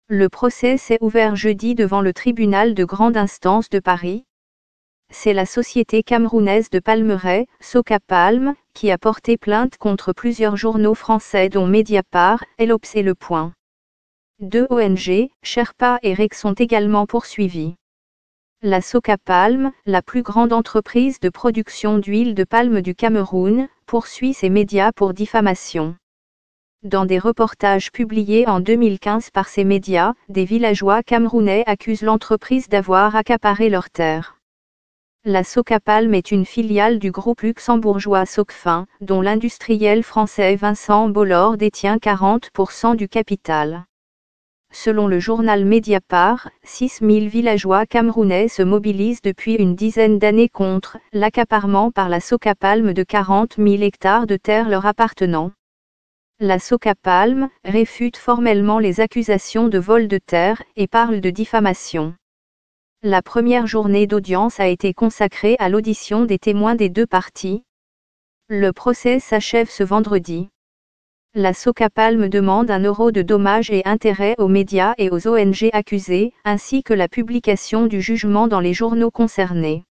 Le procès s'est ouvert jeudi devant le tribunal de grande instance de Paris. C'est la société camerounaise de palmeraie, Socapalm, qui a porté plainte contre plusieurs journaux français dont Mediapart, l'Obs et Le Point. 2 ONG, Sherpa et REC sont également poursuivis. La Socapalm, la plus grande entreprise de production d'huile de palme du Cameroun, poursuit ses médias pour diffamation. Dans des reportages publiés en 2015 par ces médias, des villageois camerounais accusent l'entreprise d'avoir accaparé leurs terres. La Socapalm est une filiale du groupe luxembourgeois Socfin, dont l'industriel français Vincent Bolloré détient 40% du capital. Selon le journal Mediapart, 6 000 villageois camerounais se mobilisent depuis une dizaine d'années contre l'accaparement par la Socapalm de 40 000 hectares de terres leur appartenant. La Socapalm réfute formellement les accusations de vol de terre et parle de diffamation. La première journée d'audience a été consacrée à l'audition des témoins des deux parties. Le procès s'achève ce vendredi. La Socapalm demande €1 de dommages et intérêts aux médias et aux ONG accusés, ainsi que la publication du jugement dans les journaux concernés.